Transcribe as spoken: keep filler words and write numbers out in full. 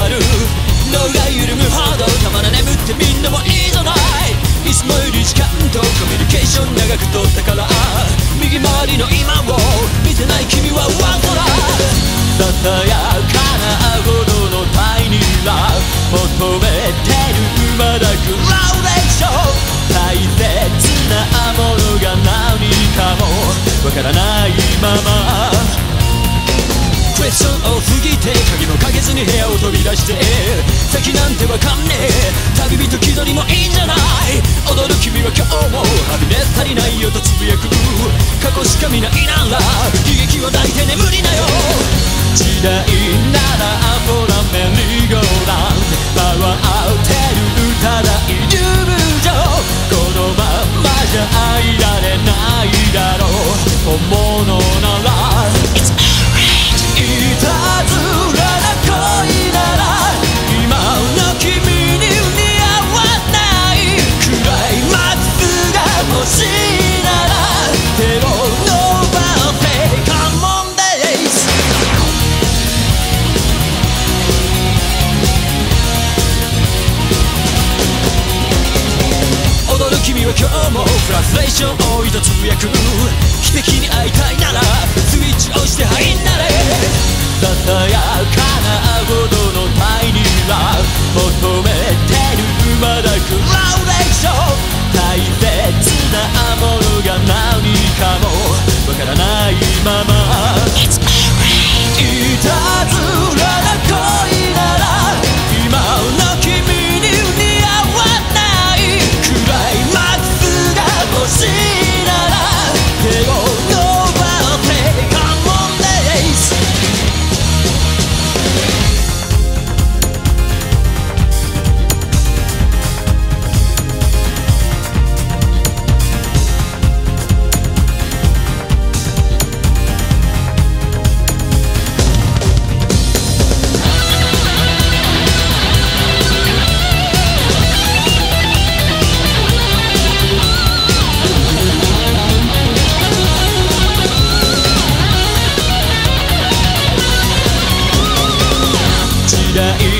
る脳が緩むほどたまら眠ってみんなもいいじゃない。いつもより時間とコミュニケーション長く取ったから右回りの今を見てない君はワントラささやかなほどのタイニーラ求めてるまだグラウレーション大切なものが何かもわからないままクエスチョンを過ぎて鍵もかけずに部屋を飛び出して先なんてわかんねえ旅人気取りもいいんじゃない。踊る君は今日もハピネス足りないよとつぶやく過去しか見ないなら悲劇は抱いて眠りなよ。時代ならほらメリーゴーランド回ってるただイリュージョンこのままじゃ愛られないだろう本物ならいたずらな恋なら今の君に似合わないクライマックスが欲しいなら手を伸ばせカモンデイズ踊る君は今日もフラストレーション多いとつぶやく奇跡に会いたいならスイッチ押して入んなれささやかなほどのタイニーラ求めてるまだグラウレーション大切なものが何かもわからないままいたずらな恋なら今の君に似合わないクライマックスが欲しいなら手を伸ばせカモンデイズ時代